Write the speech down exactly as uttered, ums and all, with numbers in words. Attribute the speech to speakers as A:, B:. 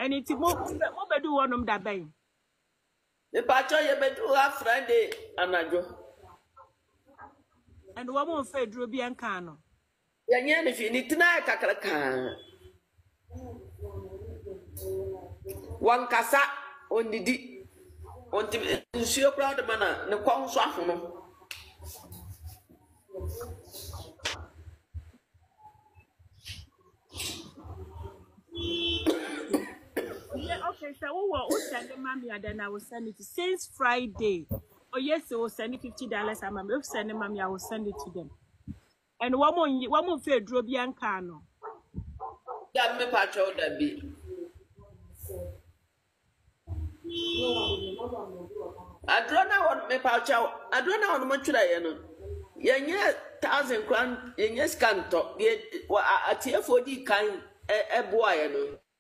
A: And it's more bedu one of that bay.
B: The patcho ye bedu have Friday and I go.
A: And one more fed Rubian Cano.
B: Yan if you need tonight, Kakaraka. One casa on the D on the sheer proud manner, the Kong Swaffno.
A: Yeah, okay, so we will send the mommy and then I will send it since Friday. Oh, yes, we will send fifty dollars. I'm going to send the mommy, I will send it to them. And one more, one more fair Drobian Cano.
B: That me patcho that be. I don't know what me patcho. I don't know how much I know. Yeah, thousand crown, yes, can't talk. A tear for the kind a boy.